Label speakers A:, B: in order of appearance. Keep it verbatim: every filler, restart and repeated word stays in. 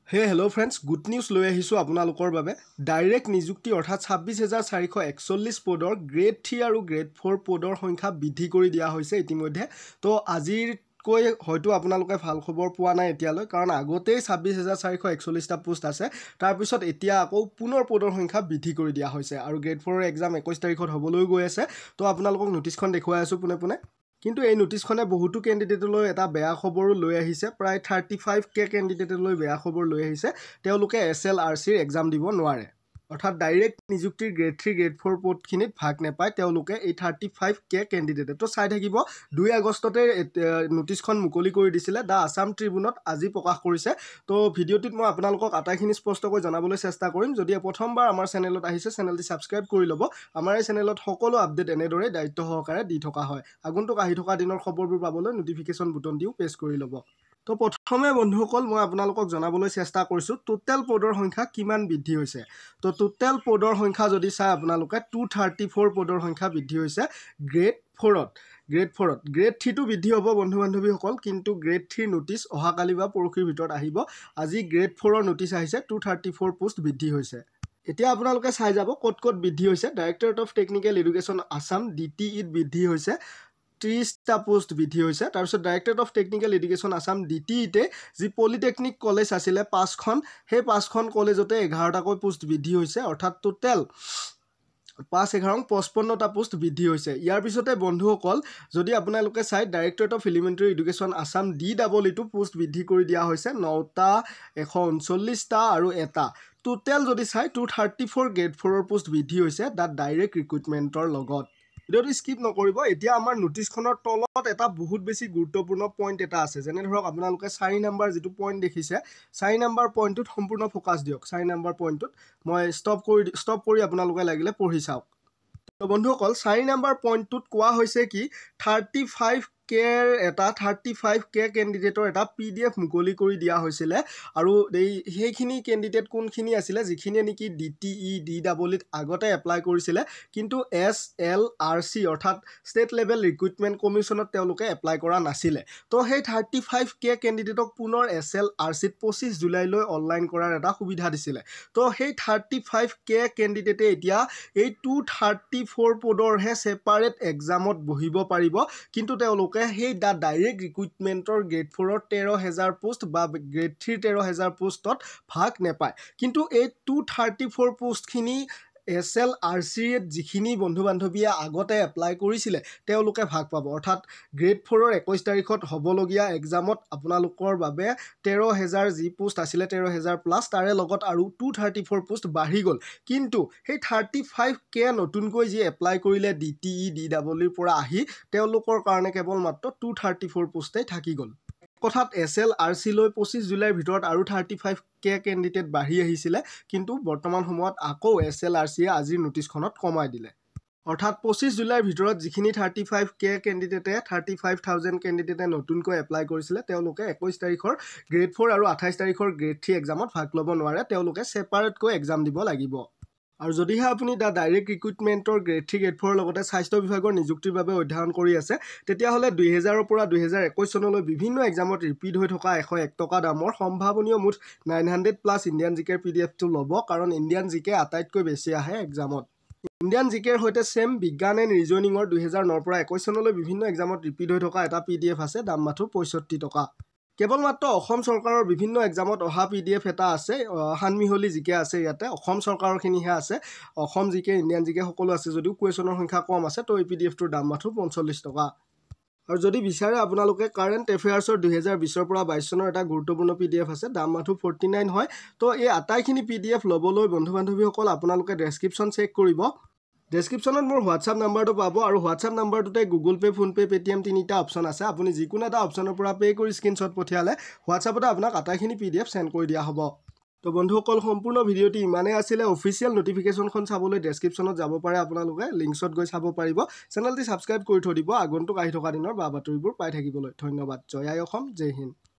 A: Hey hello friends, good news লৈ আহিছো আপোনালোকৰ বাবে ডাইৰেক্ট নিযুক্তি অৰ্থাৎ ছাব্বিছ হাজাৰ চাৰিশ একচল্লিছ পদৰ গ্ৰেড থ্ৰী আৰু গ্ৰেড ফ'ৰ পদৰ সংখ্যা বৃদ্ধি কৰি দিয়া হৈছে ইতিমধ্যে। তো আজিৰ কৈ হয়তো আপোনালোকে ভাল খবৰ পোৱা নাই এতিয়ালৈ, কাৰণ আগতেই ছাব্বিছ হাজাৰ চাৰিশ একচল্লিছটা পোষ্ট আছে। তাৰপিছত এতিয়া আকৌ পুনৰ পদৰ সংখ্যা বৃদ্ধি কৰি দিয়া হৈছে আৰু গ্ৰেড ফ'ৰৰ এক্সাম একৈছ তাৰিখত হ'বলৈ গৈ আছে। তো আপোনালোকক নটিছখন দেখুৱাই আছো পুনে পুনে। কিন্তু এই নটিছখনে বহুতো কেণ্ডিডেটলৈ এটা বেয়া খবৰো লৈ আহিছে। প্ৰায় থাৰ্টি ফাইভ কে কেণ্ডিডেটলৈ বেয়া খবৰ লৈ আহিছে। তেওঁলোকে এছ এল আৰ চিৰ এক্সাম দিব নোৱাৰে, অৰ্থাৎ ডাইৰেক্ট নিযুক্তিৰ গ্ৰেড থ্ৰী গ্ৰেড ফ'ৰ পদখিনিত ভাগ নাপায় তেওঁলোকে এই থাৰ্টি ফাইভ কে কেণ্ডিডেটে। তো চাই থাকিব, দুই আগষ্টতে নটিছখন মুকলি কৰি দিছিলে, দ্য আছাম ট্ৰিবিউনত আজি প্ৰকাশ কৰিছে। তো ভিডিঅ'টোত মই আপোনালোকক আটাইখিনি স্পষ্টকৈ জনাবলৈ চেষ্টা কৰিম। যদি প্ৰথমবাৰ আমাৰ চেনেলত আহিছে, চেনেলটি ছাবস্ক্ৰাইব কৰি ল'ব। আমাৰ এই চেনেলত সকলো আপডেট এনেদৰে দায়িত্ব সহকাৰে দি থকা হয়। আগন্তুক আহি থকা দিনৰ খবৰবোৰ পাবলৈ নটিফিকেশ্যন বুটনটিও প্ৰেছ কৰি ল'ব। তো প্ৰথমে বন্ধুসকল মই আপোনালোকক জনাবলৈ চেষ্টা কৰিছোঁ টোটেল পদৰ সংখ্যা কিমান বৃদ্ধি হৈছে। তো টোটেল পদৰ সংখ্যা যদি চাই আপোনালোকে টু থাৰ্টি ফ'ৰ পদৰ সংখ্যা বৃদ্ধি হৈছে গ্ৰেড ফ'ৰত। গ্ৰেড ফ'ৰত গ্ৰেড থ্ৰীটো বৃদ্ধি হ'ব বন্ধু বান্ধৱীসকল, কিন্তু গ্ৰেড থ্ৰীৰ নটিছ অহাকালি বা পৰহিৰ ভিতৰত আহিব। আজি গ্ৰেড ফ'ৰৰ নটিছ আহিছে, টু থাৰ্টি ফ'ৰ পোষ্ট বৃদ্ধি হৈছে। এতিয়া আপোনালোকে চাই যাব ক'ত ক'ত বৃদ্ধি হৈছে। Directorate of technical education Assam D T ইত বৃদ্ধি হৈছে, ত্ৰিছটা পোষ্ট বৃদ্ধি হৈছে। তাৰপিছত directorate of technical education Assam D T ইতে যি পলিটেকনিক কলেজ আছিলে পাঁচখন, সেই পাঁচখন কলেজতে এঘাৰটাকৈ পোষ্ট বৃদ্ধি হৈছে, অৰ্থাৎ টোটেল পাঁচ এঘাৰ পঁচপন্নটা পোষ্ট বৃদ্ধি হৈছে। ইয়াৰ পিছতে বন্ধুসকল যদি আপোনালোকে চাই directorate of elementary education Assam D double ইটো পোষ্ট বৃদ্ধি কৰি দিয়া হৈছে, নটা এশ ঊনচল্লিছটা আৰু এটা টোটেল যদি চাই টু থাৰ্টি ফ'ৰ গ্ৰেড ফ'ৰৰ পোষ্ট বৃদ্ধি হৈছে তাত ডাইৰেক্ট ৰিক্ৰুটমেণ্টৰ লগত। ভিডিঅ'টো স্কিপ নকৰিব। এতিয়া আমাৰ নটিছখনৰ তলত এটা বহুত বেছি গুৰুত্বপূৰ্ণ পইণ্ট এটা আছে, যেনে ধৰক আপোনালোকে চাৰি নম্বৰ যিটো পইণ্ট দেখিছে, চাৰি নম্বৰ পইণ্টটোত সম্পূৰ্ণ ফ'কাছ দিয়ক। চাৰি নম্বৰ পইণ্টটোত মই ষ্টপ কৰি ষ্টপ কৰি আপোনালোকে লাগিলে পঢ়ি চাওক। তো বন্ধুসকল চাৰি নম্বৰ পইণ্টটোত কোৱা হৈছে কি থাৰ্টি ফাইভ কেৰ এটা থাৰ্টি ফাইভ কে কেণ্ডিডেটৰ এটা পি ডি এফ মুকলি কৰি দিয়া হৈছিলে, আৰু এই সেইখিনি কেণ্ডিডেট কোনখিনি আছিলে যিখিনিয়ে নেকি D T E D double ইত আগতে এপ্লাই কৰিছিলে, কিন্তু এছ এল আৰ চি অৰ্থাৎ ষ্টেট লেভেল ৰিক্ৰুটমেণ্ট কমিশ্যনত তেওঁলোকে এপ্লাই কৰা নাছিলে। তো সেই থাৰ্টি ফাইভ কে কেণ্ডিডেটক পুনৰ এছ এল আৰ চিত পঁচিছ জুলাইলৈ অনলাইন কৰাৰ এটা সুবিধা দিছিলে। তো সেই থাৰ্টি ফাইভ কে কেণ্ডিডেটে এতিয়া এই টু থাৰ্টি ফ'ৰ পদৰহে ছেপাৰেট এক্সামত বহিব পাৰিব, কিন্তু তেওঁলোকে সেই দা ডাইৰেক্ট ৰিক্ৰুটমেণ্টৰ গ্ৰেড ফ'ৰৰ তেৰ হেজাৰ পোষ্ট বা গ্ৰেড থ্ৰীৰ তেৰ হেজাৰ পোষ্টত ভাগ নাপায়। কিন্তু এই টু থাৰ্টি ফ'ৰ পোষ্টখিনি এছ এল আৰ চিত যিখিনি বন্ধু বান্ধৱীয়ে আগতে এপ্লাই কৰিছিলে তেওঁলোকে ভাগ পাব, অৰ্থাৎ গ্ৰেড ফ'ৰৰ একৈছ তাৰিখত হ'বলগীয়া এক্সামত আপোনালোকৰ বাবে তেৰ হেজাৰ যি পোষ্ট আছিলে তেৰ হেজাৰ প্লাছ তাৰে লগত আৰু টু থাৰ্টি ফ'ৰ পোষ্ট বাঢ়ি গ'ল। কিন্তু সেই থাৰ্টি ফাইভ কে নতুনকৈ যি এপ্লাই কৰিলে D T E D double ইৰ পৰা আহি তেওঁলোকৰ কাৰণে কেৱল মাত্ৰ টু থাৰ্টি ফ'ৰ পোষ্টেই থাকি গ'ল। কথাত এছ এল আৰ চি লৈ পঁচিছ জুলাইৰ ভিতৰত আৰু থাৰ্টি ফাইভ কে কেণ্ডিডেট বাঢ়ি আহিছিলে, কিন্তু বৰ্তমান সময়ত আকৌ এছ এল আৰ চিয়ে আজিৰ নটিছখনত কমাই দিলে। অৰ্থাৎ পঁচিছ জুলাইৰ ভিতৰত যিখিনি থাৰ্টি ফাইভ কে কেণ্ডিডেটে থাৰ্টি ফাইভ থাউজেণ্ড কেণ্ডিডেটে নতুনকৈ এপ্লাই কৰিছিলে তেওঁলোকে একৈছ তাৰিখৰ গ্ৰেড ফ'ৰ আৰু আঠাইছ তাৰিখৰ গ্ৰেড থ্ৰী এক্সামত ভাগ ল'ব নোৱাৰে, তেওঁলোকে ছেপাৰেটকৈ এক্সাম দিব লাগিব। আৰু যদিহে আপুনি দা ডাইৰেক্ট ৰিক্ৰুটমেণ্টৰ গ্ৰেড থ্ৰী গ্ৰেড ফ'ৰৰ লগতে স্বাস্থ্য বিভাগৰ নিযুক্তিৰ বাবে অধ্যয়ন কৰি আছে, তেতিয়াহ'লে দুহেজাৰৰ পৰা দুহেজাৰ একৈছ চনলৈ বিভিন্ন এক্সামত ৰিপিট হৈ থকা এশ এক টকা দামৰ সম্ভাৱনীয় মুঠ নাইন হাণ্ড্ৰেড প্লাছ ইণ্ডিয়ান জিকেৰ পি ডি এফটো ল'ব, কাৰণ ইণ্ডিয়ান জিকে আটাইতকৈ বেছি আহে এক্সামত। ইণ্ডিয়ান জিকেৰ সৈতে ছেম বিজ্ঞান এণ্ড ৰিজনিঙৰ দুহেজাৰ নৰ পৰা একৈছ চনলৈ বিভিন্ন এক্সামত ৰিপিট হৈ থকা এটা পি ডি এফ আছে, দাম মাথো পঁয়ষষ্ঠি টকা। কেৱল মাত্ৰ অসম চৰকাৰৰ বিভিন্ন এক্সামত অহা পি ডি এফ এটা আছে, সানমিহলি জিকে আছে ইয়াতে, অসম চৰকাৰৰখিনিহে আছে। অসম জিকে ইণ্ডিয়ান জিকে সকলো আছে যদিও কুৱেশ্যনৰ সংখ্যা কম আছে। তো এই পি ডি এফটোৰ দাম মাথো পঞ্চল্লিছ টকা। আৰু যদি বিচাৰে আপোনালোকে কাৰেণ্ট এফেয়াৰ্ছৰ দুহেজাৰ বিছৰ পৰা বাইছ চনৰ এটা গুৰুত্বপূৰ্ণ পি ডি এফ আছে, দাম মাথো ফৰ্টি নাইন হয়। তো এই আটাইখিনি পি ডি এফ ল'বলৈ বন্ধু বান্ধৱীসকল আপোনালোকে ডেছক্ৰিপশ্যন চেক কৰিব। ডেছক্ৰিপশ্যনত মোৰ হোৱাটছআপ নাম্বাৰটো পাব, আৰু হোৱাটছআপ নাম্বাৰটোতে গুগল পে' ফোনপে' পে'টিএম তিনিটা অপশ্যন আছে। আপুনি যিকোনো এটা অপশ্যনৰ পৰা পে' কৰি স্ক্ৰীনশ্বট পঠিয়ালে হোৱাটছআপতে আপোনাক আটাইখিনি পি ডি এফ চেণ্ড কৰি দিয়া হ'ব। তো বন্ধুসকল সম্পূৰ্ণ ভিডিঅ'টি ইমানেই আছিলে। অফিচিয়েল নটিফিকেশ্যনখন চাবলৈ ডেছক্ৰিপশ্যনত যাব পাৰে, আপোনালোকে লিংকছত গৈ চাব পাৰিব। চেনেলটি ছাবস্ক্ৰাইব কৰি থৈ দিব আগন্তুক আহি থকা দিনৰ বা বাতৰিবোৰ পাই থাকিবলৈ। ধন্যবাদ। জয় আই অসম, জয় হিন্দ।